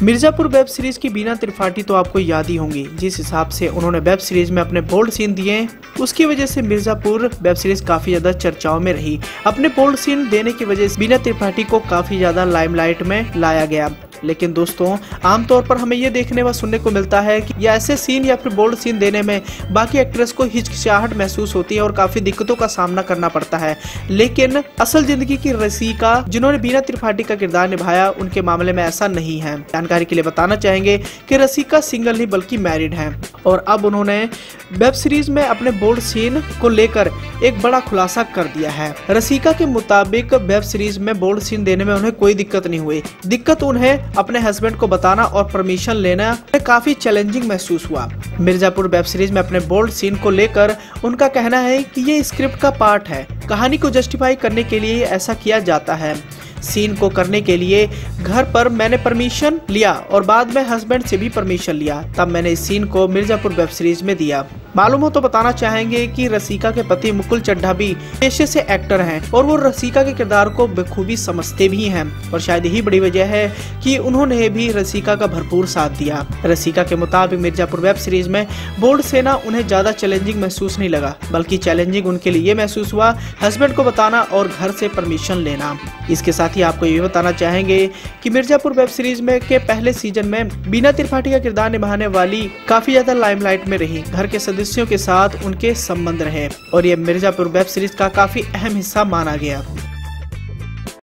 Mirzapur web series की बीना त्रिपाठी तो आपको याद ही होंगी। जिस हिसाब से उन्होंने वेब सीरीज में अपने बोल्ड सीन दिए, उसकी वजह से मिर्जापुर वेब सीरीज काफी ज्यादा चर्चाओं में रही। अपने बोल्ड सीन देने की वजह से बीना त्रिपाठी को काफी ज्यादा लाइमलाइट में लाया गया। लेकिन दोस्तों, आमतौर पर हमें ये देखने व सुनने को मिलता है कि ये ऐसे सीन या फिर बोल्ड सीन देने में बाकी एक्ट्रेस को हिचकिचाहट महसूस होती है और काफी दिक्कतों का सामना करना पड़ता है। लेकिन असल जिंदगी की रसिका जिन्होंने बीना त्रिपाठी का किरदार निभाया, उनके मामले में ऐसा नहीं है। जानकारी के लिए बताना चाहेंगे कि रसिका सिंगल नहीं बल्कि मैरिड हैं और अब उन्होंने वेब सीरीज में अपने बोल्ड सीन को लेकर एक बड़ा खुलासा कर दिया है। रसिका के मुताबिक वेब सीरीज में बोल्ड सीन देने में उन्हें कोई दिक्कत नहीं हुई। दिक्कत उन्हें अपने हस्बैंड को बताना और परमिशन लेना काफी चैलेंजिंग महसूस हुआ। मिर्जापुर वेब सीरीज में अपने बोल्ड सीन को लेकर उनका कहना है कि ये स्क्रिप्ट का पार्ट है। कहानी को जस्टिफाई करने के लिए ऐसा किया जाता है। सीन को करने के लिए घर पर मैंने परमिशन लिया और बाद में हस्बैंड से भी परमिशन लिया, तब मैंने इस सीन को मिर्जापुर वेब सीरीज में दिया। मालूम हो तो बताना चाहेंगे कि रसिका के पति मुकुल चड्ढा भी पेशे से एक्टर हैं और वो रसिका के किरदार को बखूबी समझते भी हैं और शायद यही बड़ी वजह है कि उन्होंने भी रसिका का भरपूर साथ दिया। रसिका के मुताबिक मिर्जापुर वेब सीरीज में बोल्ड सेना उन्हें ज्यादा चैलेंजिंग महसूस नहीं लगा, बल्कि चैलेंजिंग उनके लिए ये महसूस हुआ हस्बैंड को बताना और घर से परमिशन लेना। इसके साथ ही आपको ये बताना चाहेंगे कि मिर्जापुर वेब सीरीज में के पहले सीजन में बीना त्रिपाठी का किरदार निभाने वाली काफी ज्यादा लाइमलाइट में रही। घर के सदस्यों के साथ उनके संबंध रहे और ये मिर्जापुर वेब सीरीज का काफी अहम हिस्सा माना गया।